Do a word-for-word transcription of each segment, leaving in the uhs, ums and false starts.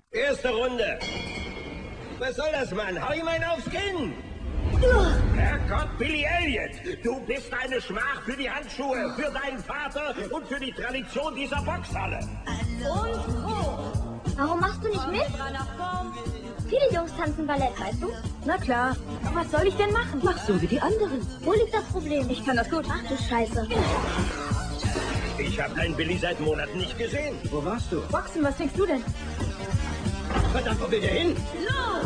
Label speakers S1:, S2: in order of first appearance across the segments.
S1: Erste Runde. Was soll das, Mann? Hau ihm einen aufs Kinn! Herrgott, Billy Elliot! Du bist eine Schmach für die Handschuhe, für deinen Vater und für die Tradition dieser Boxhalle.
S2: Und wo? Warum machst du nicht mit? Viele Jungs tanzen Ballett, weißt du?
S3: Na klar. Aber was soll ich denn machen? Mach so wie die anderen.
S2: Wo liegt das Problem?
S3: Ich kann das gut.
S2: Ach du Scheiße.
S1: Ich habe deinen Billy seit Monaten nicht gesehen. Wo warst du?
S3: Boxen, was denkst du denn?
S1: Verdammt, wo will der hin?
S3: Los!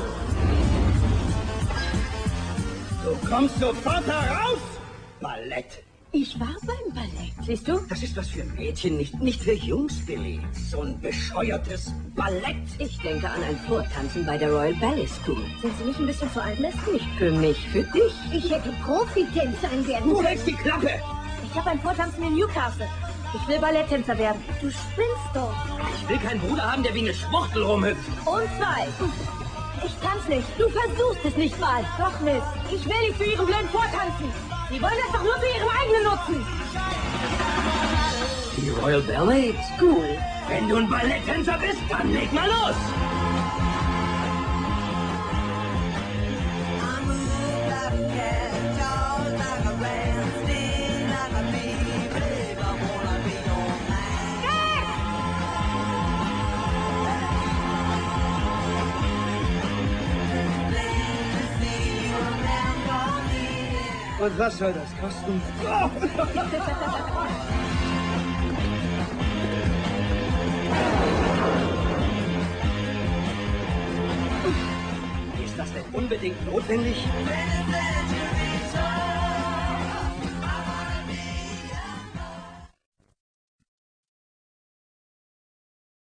S1: Du kommst sofort heraus! Ballett.
S3: Ich war beim Ballett. Siehst du?
S1: Das ist was für Mädchen, nicht, nicht für Jungs, Billy. So ein bescheuertes Ballett.
S3: Ich denke an ein Vortanzen bei der Royal Ballet School. Sind Sie nicht ein bisschen zu alt, Leslie? Nicht für mich, für dich.
S2: Ich hätte Profitänzerin werden
S1: Du
S2: können.
S1: hältst die Klappe!
S3: Ich habe ein Vortanzen in Newcastle. Ich will Balletttänzer werden.
S2: Du spinnst doch.
S1: Ich will keinen Bruder haben, der wie eine Schwuchtel rumhüpft.
S3: Und zwei. Ich tanze nicht. Du versuchst es nicht mal. Doch, Miss. Ich will nicht für Ihren blöden Vortanzen. Sie wollen das doch nur für Ihren eigenen Nutzen.
S1: Die Royal Ballet School. Wenn du ein Balletttänzer bist, dann leg mal los! Und was soll das kosten? Oh. Ist das denn unbedingt notwendig?